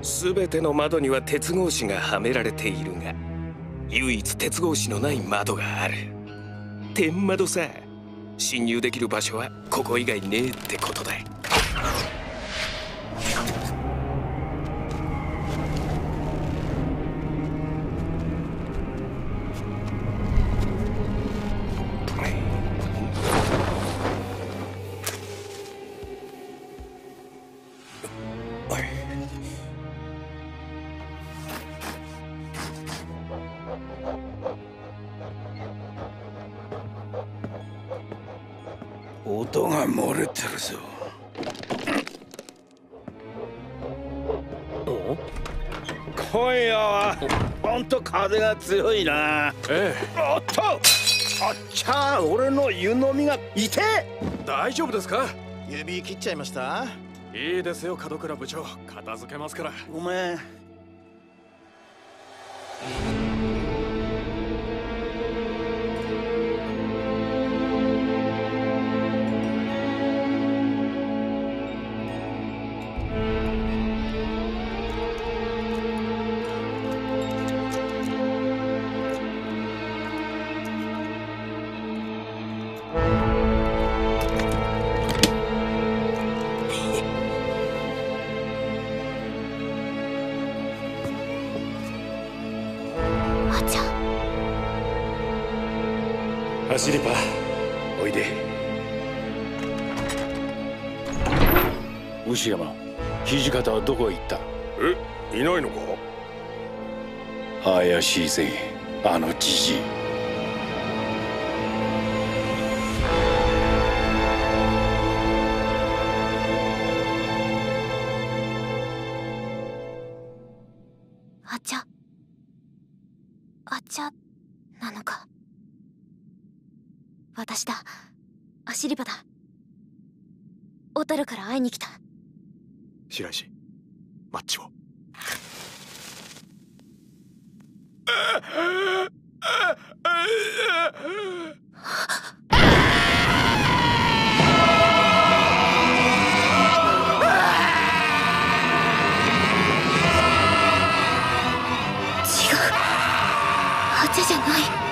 全ての窓には鉄格子がはめられているが、唯一鉄格子のない窓がある。天窓さ。侵入できる場所はここ以外ねえってことだ。 音が漏れてるぞ。今夜はほんと風が強いな。 ええ。 おっと、あっちゃー、俺の湯飲みが痛え。 大丈夫ですか？ 指切っちゃいました？ いいですよ、門倉部長。片付けますから。 ごめん。 走りパ、おいで。 牛山、土方はどこへ行った？ え、いないのか？ 怪しいぜ、あのじじい。 あちゃなのか。私だ、アシリパだ。小樽から会いに来た。 白石、マッチを。 違う、あちゃじゃない。